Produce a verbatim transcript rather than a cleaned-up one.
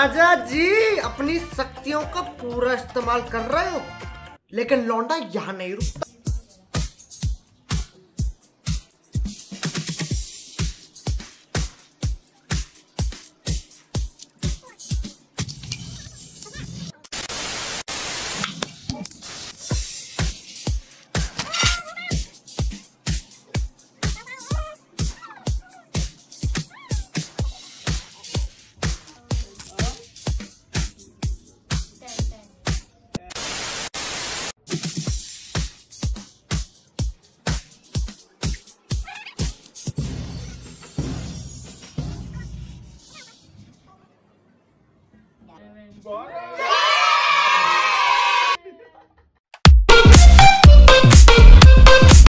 राजा जी अपनी शक्तियों का पूरा इस्तेमाल कर रहे हो, लेकिन लौंडा यहाँ नहीं रुकता।